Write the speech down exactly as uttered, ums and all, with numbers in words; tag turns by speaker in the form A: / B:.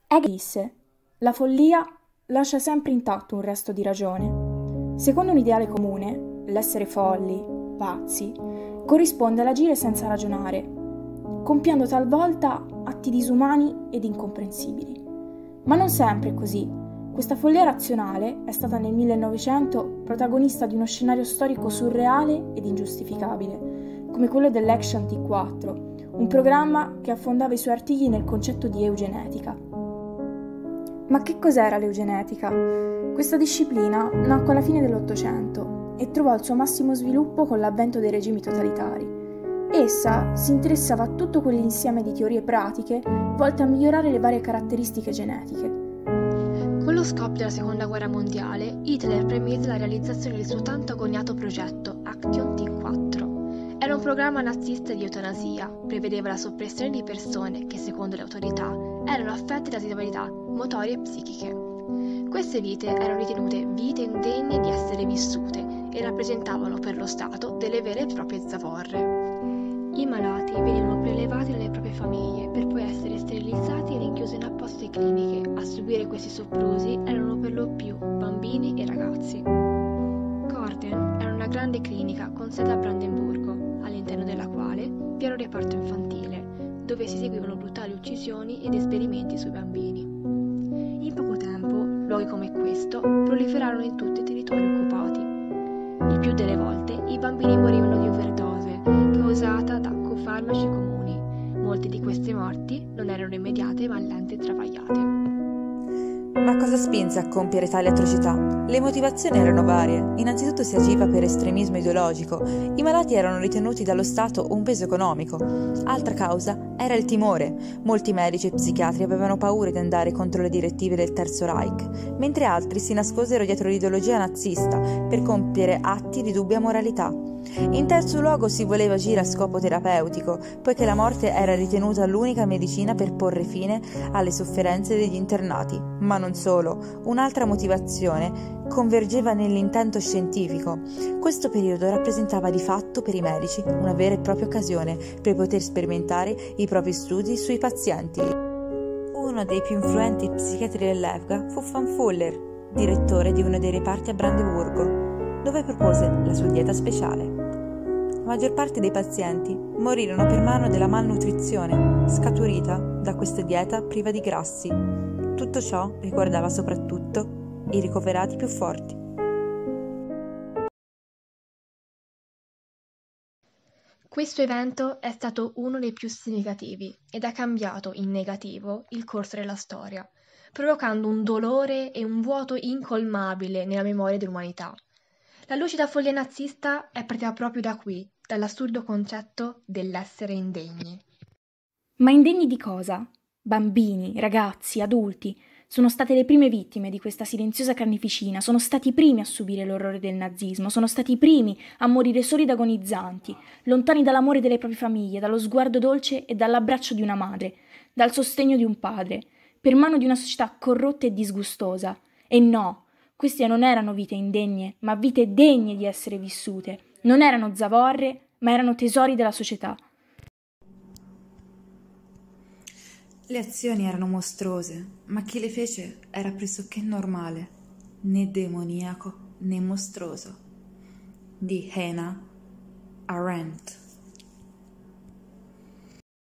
A: Hegel disse: la follia lascia sempre intatto un resto di ragione. Secondo un ideale comune, l'essere folli, pazzi, corrisponde all'agire senza ragionare, compiendo talvolta atti disumani ed incomprensibili. Ma non sempre è così. Questa follia razionale è stata nel millenovecento protagonista di uno scenario storico surreale ed ingiustificabile, come quello dell'Action T quattro, un programma che affondava i suoi artigli nel concetto di eugenetica. Ma che cos'era l'eugenetica? Questa disciplina nacque alla fine dell'Ottocento e trovò il suo massimo sviluppo con l'avvento dei regimi totalitari. Essa si interessava a tutto quell'insieme di teorie pratiche volte a migliorare le varie caratteristiche genetiche.
B: Con lo scoppio della Seconda Guerra Mondiale, Hitler premise la realizzazione del suo tanto agognato progetto Action T quattro. Era un programma nazista di eutanasia, prevedeva la soppressione di persone che, secondo le autorità, erano affette da disabilità motorie e psichiche. Queste vite erano ritenute vite indegne di essere vissute e rappresentavano per lo Stato delle vere e proprie zavorre. I malati venivano prelevati dalle proprie famiglie per poi essere sterilizzati e rinchiusi in apposite cliniche. A subire questi soprusi erano per lo più bambini e ragazzi. Gordon era una grande clinica con sede a Brandeburgo, all'interno della quale vi era un reparto infantile, dove si eseguivano brutali uccisioni ed esperimenti sui bambini. In poco tempo, luoghi come questo proliferarono in tutti i territori occupati. Il più delle volte i bambini morivano di overdose causata da farmaci comuni. Molte di queste morti non erano immediate ma lente e travagliate.
C: Ma cosa spinse a compiere tali atrocità? Le motivazioni erano varie. Innanzitutto si agiva per estremismo ideologico. I malati erano ritenuti dallo Stato un peso economico. Altra causa era il timore. Molti medici e psichiatri avevano paura di andare contro le direttive del Terzo Reich, mentre altri si nascosero dietro l'ideologia nazista per compiere atti di dubbia moralità. In terzo luogo si voleva agire a scopo terapeutico, poiché la morte era ritenuta l'unica medicina per porre fine alle sofferenze degli internati. Ma non solo, un'altra motivazione convergeva nell'intento scientifico. Questo periodo rappresentava di fatto per i medici una vera e propria occasione per poter sperimentare i propri studi sui pazienti. Uno dei più influenti psichiatri dell'epoca fu Van Fuller, direttore di uno dei reparti a Brandeburgo, dove propose la sua dieta speciale. La maggior parte dei pazienti morirono per mano della malnutrizione scaturita da questa dieta priva di grassi. Tutto ciò riguardava soprattutto i ricoverati più forti.
B: Questo evento è stato uno dei più significativi ed ha cambiato in negativo il corso della storia, provocando un dolore e un vuoto incolmabile nella memoria dell'umanità. La lucida follia nazista è partita proprio da qui, dall'assurdo concetto dell'essere indegni.
A: Ma indegni di cosa? Bambini, ragazzi, adulti sono state le prime vittime di questa silenziosa carneficina, sono stati i primi a subire l'orrore del nazismo, sono stati i primi a morire soli ed agonizzanti, lontani dall'amore delle proprie famiglie, dallo sguardo dolce e dall'abbraccio di una madre, dal sostegno di un padre, per mano di una società corrotta e disgustosa. E no, queste non erano vite indegne, ma vite degne di essere vissute. Non erano zavorre, ma erano tesori della società.
C: Le azioni erano mostruose, ma chi le fece era pressoché normale, né demoniaco né mostruoso. Di Hannah Arendt.